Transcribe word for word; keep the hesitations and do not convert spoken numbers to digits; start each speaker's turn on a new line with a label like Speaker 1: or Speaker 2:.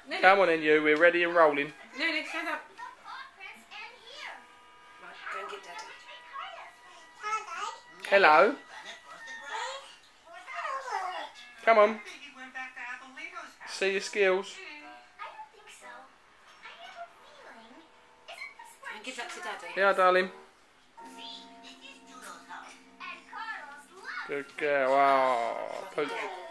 Speaker 1: Lily.
Speaker 2: Come on then, you. We're ready and rolling.
Speaker 1: Lily, stand up.
Speaker 3: Right, go and get Daddy.
Speaker 2: Hello. Come on. See your skills.
Speaker 3: And give that to Daddy.
Speaker 2: Yeah, darling. Good girl. Oh,